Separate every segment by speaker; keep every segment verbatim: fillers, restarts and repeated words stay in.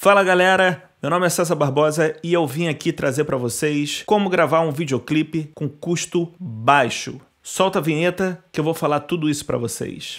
Speaker 1: Fala galera, meu nome é César Barbosa e eu vim aqui trazer para vocês como gravar um videoclipe com custo baixo. Solta a vinheta que eu vou falar tudo isso para vocês.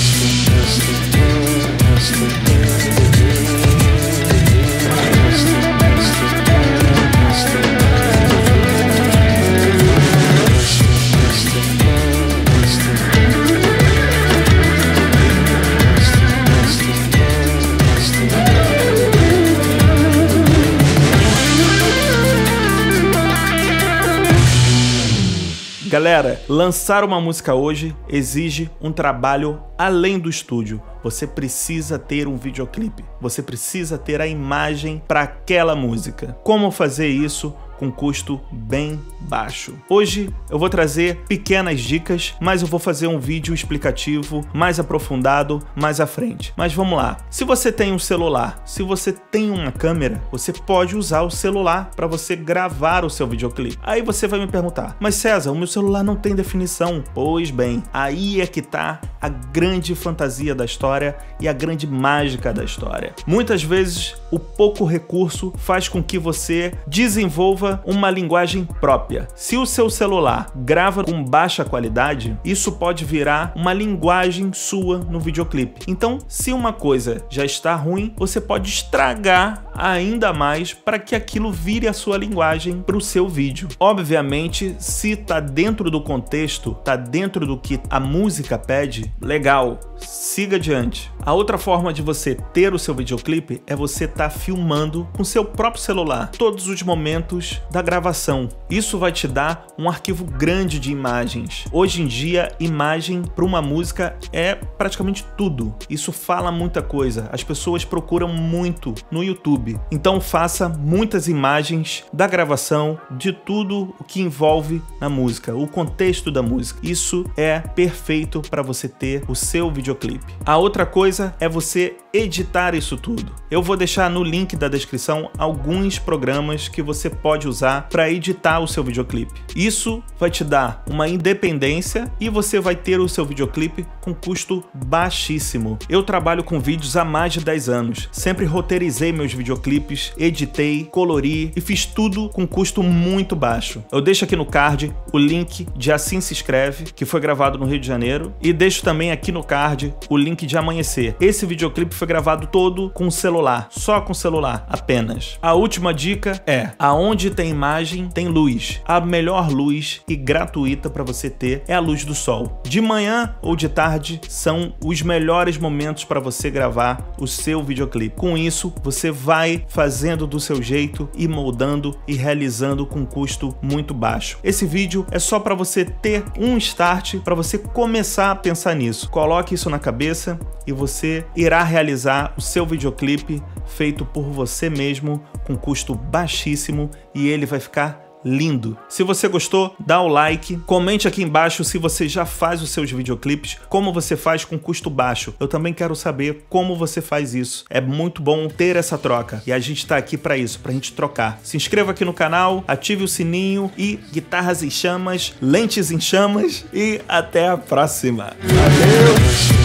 Speaker 1: Galera, lançar uma música hoje exige um trabalho além do estúdio. Você precisa ter um videoclipe, você precisa ter a imagem para aquela música. Como fazer isso com custo bem baixo? Hoje eu vou trazer pequenas dicas, mas eu vou fazer um vídeo explicativo mais aprofundado mais à frente. Mas vamos lá. Se você tem um celular, se você tem uma câmera, você pode usar o celular para você gravar o seu videoclipe. Aí você vai me perguntar, mas César, o meu celular não tem definição. Pois bem, aí é que tá a grande fantasia da história e a grande mágica da história. Muitas vezes o pouco recurso faz com que você desenvolva uma linguagem própria. Se o seu celular grava com baixa qualidade, isso pode virar uma linguagem sua no videoclipe. Então, se uma coisa já está ruim, você pode estragar ainda mais para que aquilo vire a sua linguagem para o seu vídeo. Obviamente, se está dentro do contexto, está dentro do que a música pede, legal, siga adiante. A outra forma de você ter o seu videoclipe é você estar tá filmando com seu próprio celular todos os momentos da gravação. Isso vai te dar um arquivo grande de imagens. Hoje em dia, imagem para uma música é praticamente tudo. Isso fala muita coisa. As pessoas procuram muito no YouTube. Então faça muitas imagens da gravação, de tudo o que envolve na música, o contexto da música. Isso é perfeito para você ter o seu videoclipe. A outra coisa é você editar isso tudo. Eu vou deixar no link da descrição alguns programas que você pode usar para editar o seu videoclipe. Isso vai te dar uma independência e você vai ter o seu videoclipe com custo baixíssimo. Eu trabalho com vídeos há mais de dez anos. Sempre roteirizei meus videoclipes, editei, colori e fiz tudo com custo muito baixo. Eu deixo aqui no card o link de Assim Se Escreve, que foi gravado no Rio de Janeiro, e deixo também aqui no card o link de Amanhecer. Esse videoclipe foi gravado todo com celular, só com celular, apenas. A última dica é, aonde tem imagem, tem luz. A melhor luz e gratuita para você ter é a luz do sol. De manhã ou de tarde são os melhores momentos para você gravar o seu videoclipe. Com isso, você vai fazendo do seu jeito e moldando e realizando com custo muito baixo. Esse vídeo é só para você ter um start, para você começar a pensar nisso. Coloque isso na cabeça e você irá realizar o seu videoclipe feito por você mesmo com custo baixíssimo e ele vai ficar lindo. Se você gostou, dá o like, comente aqui embaixo se você já faz os seus videoclipes, como você faz com custo baixo. Eu também quero saber como você faz isso. É muito bom ter essa troca e a gente tá aqui para isso, pra gente trocar. Se inscreva aqui no canal, ative o sininho e guitarras em chamas, lentes em chamas e até a próxima. Valeu!